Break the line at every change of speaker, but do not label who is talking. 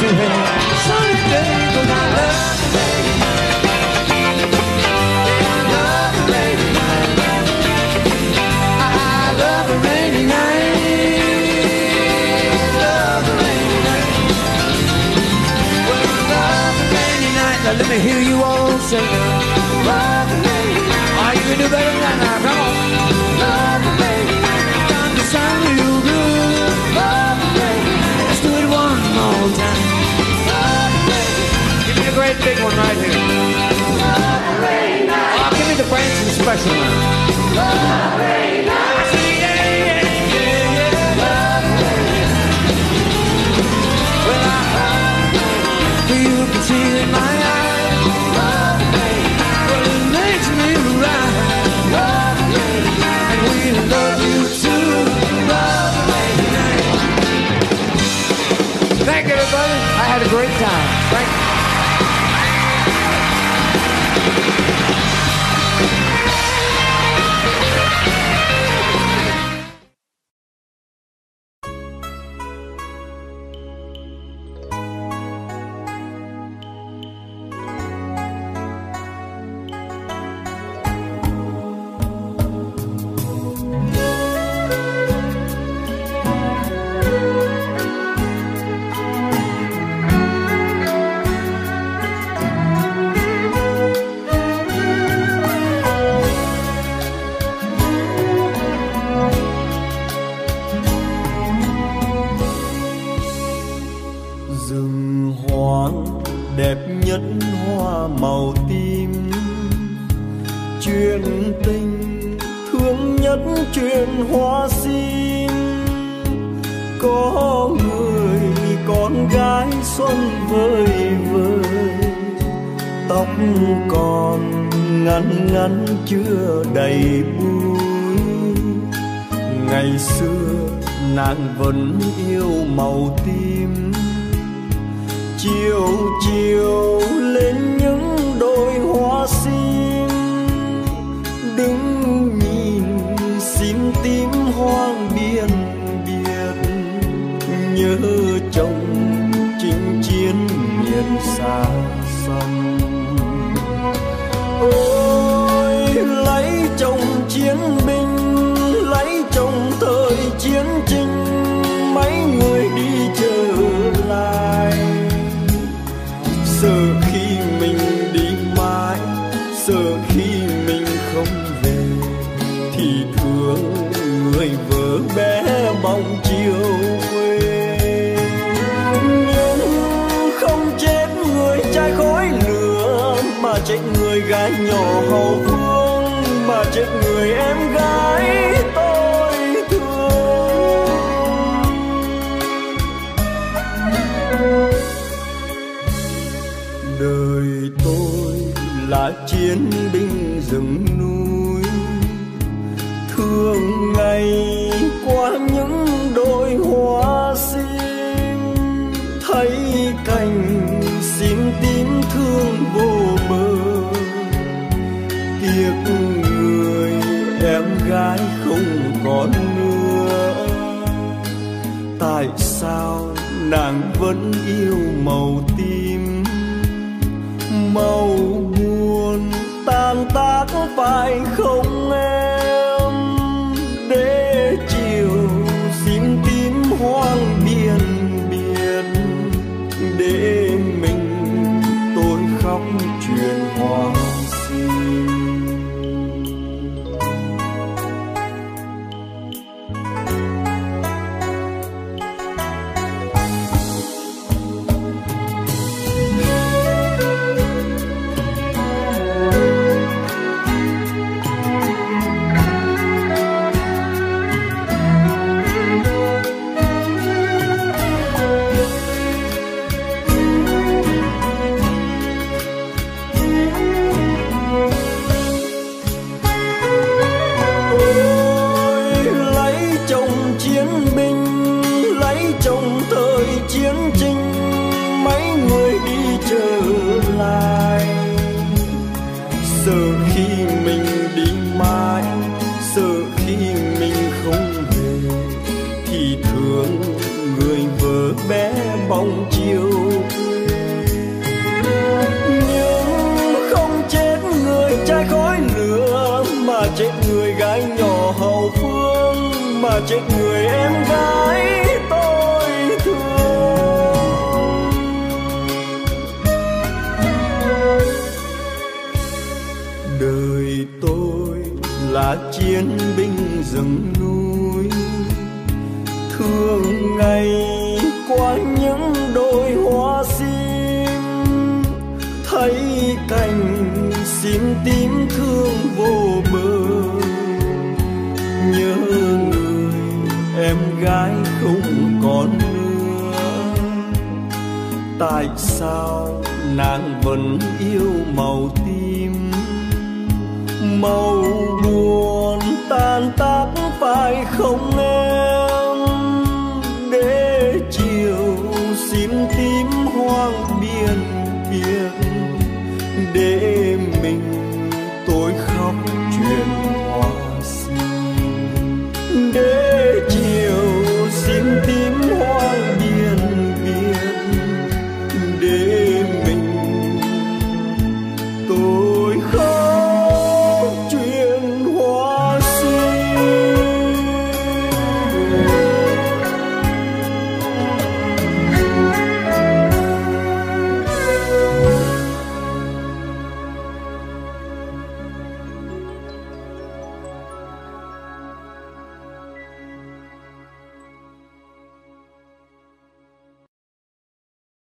baby. Sunny day, 'cause I love the lady. Yeah, I love the lady. I love the rainy night. Love the rainy night. Well, I love the rainy night. Now let me hear you all sing. Love the rainy night. Oh, you can do better than that now. Come on. Love the rainy night. Time to sound real good. Love the rainy night. Let's do it one more time. Love the rainy night. Give me a great big one right here. Love the rainy night. Oh, give me the Branson special now. Love the rainy night. I say yeah, yeah, yeah, yeah. Love the rainy night. Well, I love the rainy night. You can see it in my eyes. Love the rainy night. Well, it makes me right. Love the rainy night. And we love you too. Love the rainy night. Thank you, everybody. I had a great time. Thank you.
Rừng hoang đẹp nhất hoa màu tím, chuyện tình thương nhất chuyện hoa sim. Có người con gái xuân vơi vơi, tóc còn ngắn ngắn chưa đầy bụi. Ngày xưa nàng vẫn yêu màu tím, chiều chiều lên những đôi hoa sim. Đứng nhìn sim tím hoang biên biệt, nhớ chồng chinh chiến miền xa xăm. Ôi lấy chồng chiến binh, lấy chồng thời chiến tranh, mấy người đi trở lại. Sợ khi mình đi mãi, sợ khi mình không về, thì thương người vợ bé bóng chiều quê. Nhưng không chết người trai khói lửa, mà chết người gái nhỏ hậu phương, mà chết người em gái tôi thương. Đời tôi là chiến binh rừng núi, thường ngày qua những đôi hoa sim, thấy cành sim tím thương vô bờ. Tiếc người em gái không còn nữa, tại sao nàng vẫn yêu màu tím? Màu buồn tan tác phải không em? Để chiều sim tím hoang biên biệt, để mình tôi khóc chuyện hoa sim. Sợ khi mình đi mãi, sợ khi mình không về, thì thương người vợ bé bóng chiều chết người em gái tôi thương. Đời tôi là chiến binh rừng núi, thường ngày qua những đôi hoa sim, thấy cành sim tím thương vô bờ, nhớ người em gái không còn nữa. Tại sao nàng vẫn yêu màu tím, màu buồn tan tác phải không em? Để chiều sim tím hoang biên biệt, để mình tôi khóc chuyện